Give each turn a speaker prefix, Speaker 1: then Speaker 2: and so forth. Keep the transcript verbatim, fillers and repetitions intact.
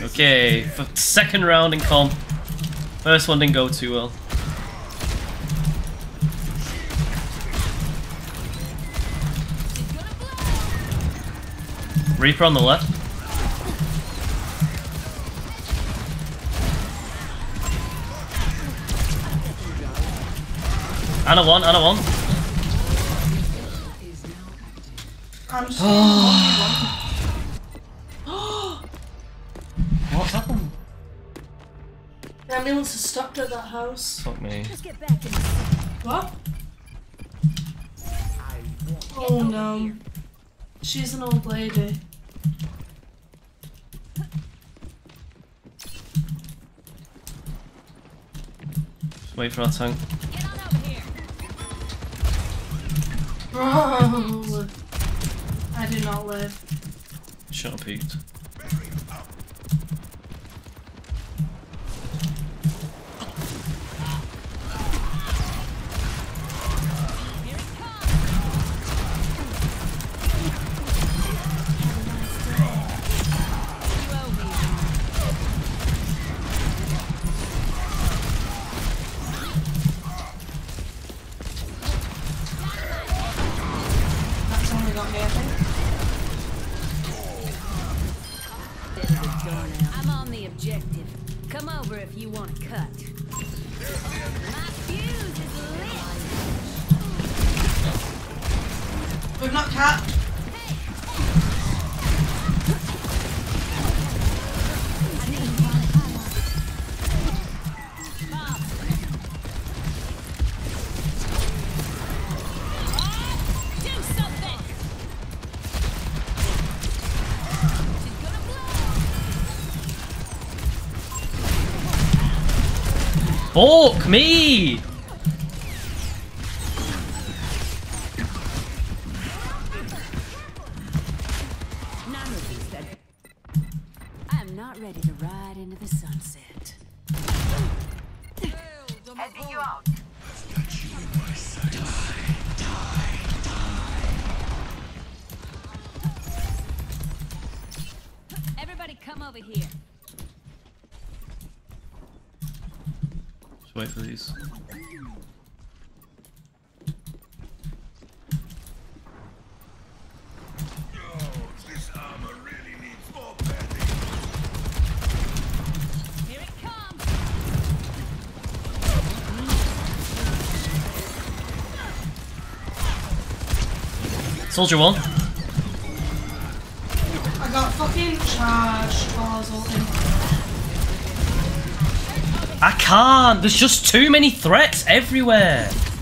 Speaker 1: Okay, for second round in comp. First one didn't go too well. Reaper on the left. Ana one, Ana one.
Speaker 2: I'm just
Speaker 1: What's happened?
Speaker 2: The ambulance is stopped at that house.
Speaker 1: Fuck me.
Speaker 2: What? Oh no. She's an old lady.
Speaker 1: Just wait for our tank.
Speaker 2: Bro, I do not live.
Speaker 1: Shut up, peeked.
Speaker 2: That's only got me, I think.
Speaker 3: I'm on the objective. Come over if you want to cut. My fuse is lit.
Speaker 2: We've not capped.
Speaker 3: Do something. She's gonna blow.
Speaker 1: Fuck me!
Speaker 3: None of these dead. I am not ready to ride into the sunset.
Speaker 4: Heading you out.
Speaker 3: Everybody come over here.
Speaker 1: Just wait for these.
Speaker 3: Here it comes.
Speaker 1: Soldier one.
Speaker 2: I got fucking charged while I was ulting.
Speaker 1: I can't! There's just too many threats everywhere!